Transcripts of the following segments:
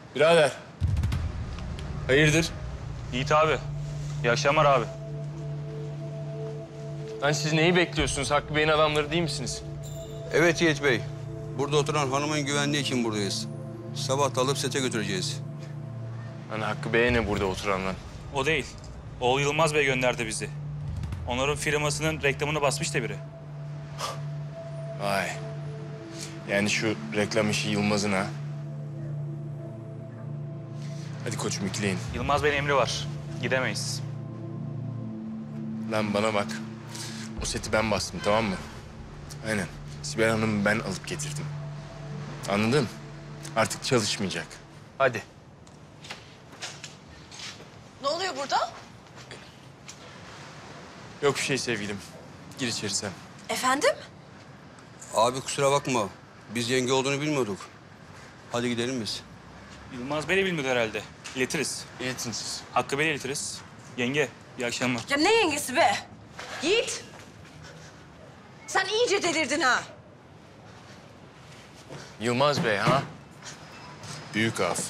Birader. Hayırdır? Yiğit abi. İyi akşamlar abi. Lan siz neyi bekliyorsunuz? Hakkı Bey'in adamları değil misiniz? Evet Yiğit Bey. Burada oturan hanımın güvenliği için buradayız. Sabah da alıp sete götüreceğiz. Lan Hakkı Bey'e ne burada oturan lan? O değil. Oğul Yılmaz Bey gönderdi bizi. Onların firmasının reklamını basmış da biri. Vay. Yani şu reklam işi Yılmaz'ın ha. Hadi koçum ikleyin. Yılmaz Bey'in emri var. Gidemeyiz. Lan bana bak. O seti ben bastım, tamam mı? Aynen. Sibel Hanım'ı ben alıp getirdim. Anladın? Artık çalışmayacak. Hadi. Ne oluyor burada? Yok bir şey sevgilim. Gir içeri sen. Efendim? Abi kusura bakma. Biz yenge olduğunu bilmiyorduk. Hadi gidelim biz. Yılmaz Bey de bilmiyordu herhalde. İletiriz. İletin siz. Hakkı Bey'le iletiriz. Yenge, iyi akşamlar. Ya ne yengesi be? Yiğit! Sen iyice delirdin ha. Yılmaz Bey ha? Büyük af.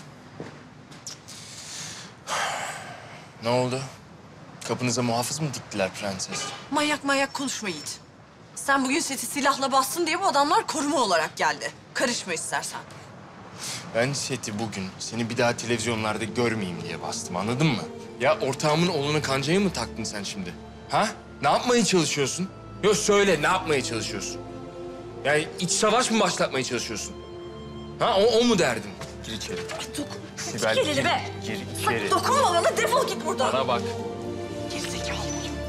Ne oldu? Kapınıza muhafız mı diktiler prenses? Manyak konuşma Yiğit. Sen bugün seti silahla bastın diye bu adamlar koruma olarak geldi. Karışma istersen. Ben seti bugün seni bir daha televizyonlarda görmeyeyim diye bastım, anladın mı? Ya ortağımın oğluna kancayı mı taktın sen şimdi? Ha? Ne yapmaya çalışıyorsun? Yok söyle, ne yapmaya çalışıyorsun? Yani iç savaş mı başlatmaya çalışıyorsun? Ha, o mu derdin? Gir içeri. Sibel, Gel hele be. Gir Bak içeri. dokunma bana, defol git buradan. Bana bak. Gerizekalı.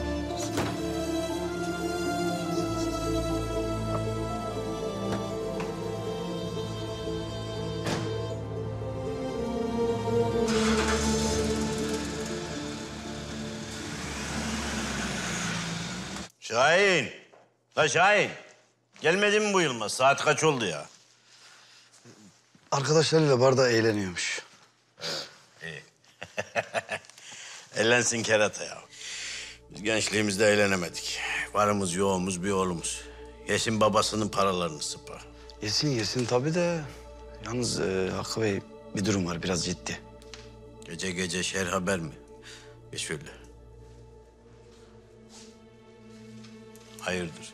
Şahin. La Şahin. Gelmedi mi bu Yılmaz? Saat kaç oldu ya? Arkadaşlarıyla barda eğleniyormuş. Eğlensin kerata ya. Biz gençliğimizde eğlenemedik. Varımız yoğumuz bir oğlumuz. Yesin babasının paralarını sıpa. Yesin tabii de. Yalnız Hakkı Bey bir durum var biraz ciddi. Gece gece şer haber mi? Geç şöyle. Hayırdır?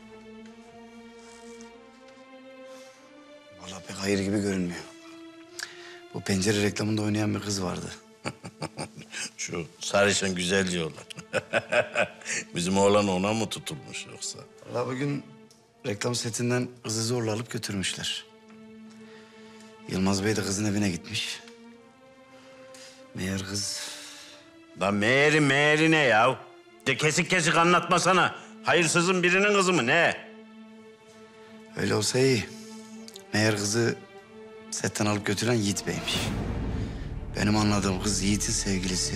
Vallahi pek hayır gibi görünmüyor. Bu pencere reklamında oynayan bir kız vardı. Şu sarışın güzelce olan. Bizim oğlan ona mı tutulmuş yoksa? Vallahi bugün reklam setinden kızı zorla alıp götürmüşler. Yılmaz Bey de kızın evine gitmiş. Meğer kız... Lan meğeri ne ya? De kesik kesik anlatmasana. Hayırsızın birinin kızı mı ne? Öyle olsa iyi. Meğer kızı setten alıp götüren Yiğit Bey'miş. Benim anladığım kız Yiğit'in sevgilisi.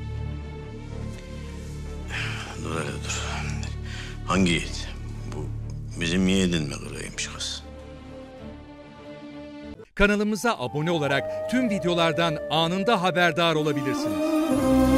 Dur hele dur. Hangi Yiğit? Bu bizim Yiğit'in mi kırıymış kız? Kanalımıza abone olarak tüm videolardan anında haberdar olabilirsiniz.